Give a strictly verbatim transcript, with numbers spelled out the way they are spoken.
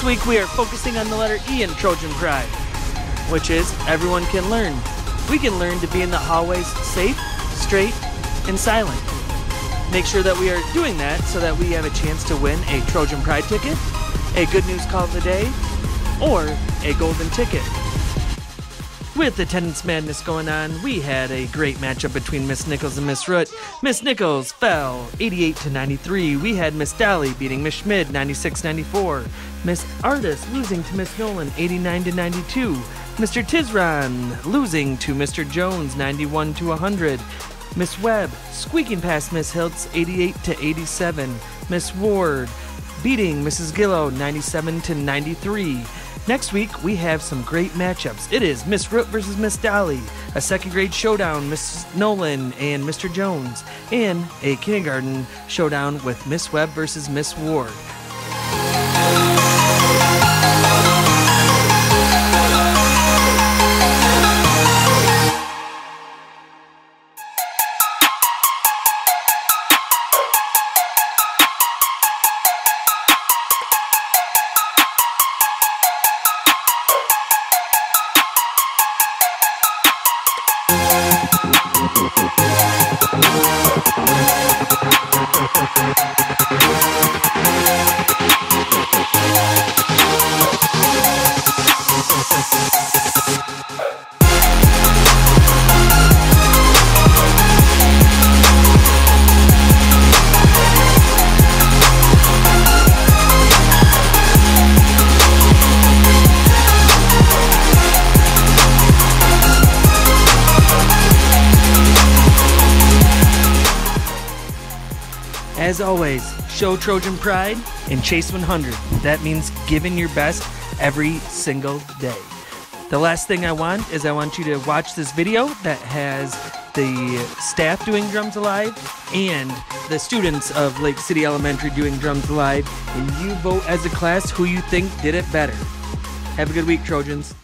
This week we are focusing on the letter E in Trojan Pride, which is everyone can learn. We can learn to be in the hallways safe, straight, and silent. Make sure that we are doing that so that we have a chance to win a Trojan Pride ticket, a Good News Call of the Day, or a golden ticket. With attendance madness going on, we had a great matchup between Miss Nichols and Miss Root. Miss Nichols fell eighty-eight to ninety-three. We had Miss Dally beating Miss Schmid ninety-six ninety-four. Miss Artis losing to Miss Nolan eighty-nine to ninety-two. Mister Tizron losing to Mister Jones ninety-one to one hundred. Miss Webb squeaking past Miss Hiltz eighty-eight to eighty-seven. Miss Ward beating Missus Gillow ninety-seven to ninety-three. Next week, we have some great matchups. It is Miss Root versus Miss Dolly, a second grade showdown, Miss Nolan and Mister Jones, and a kindergarten showdown with Miss Webb versus Miss Ward. As always, show Trojan Pride and chase one hundred. That means giving your best every single day. The last thing I want is I want you to watch this video that has the staff doing Drums Alive and the students of Lake City Elementary doing Drums Alive, and you vote as a class who you think did it better. Have a good week, Trojans.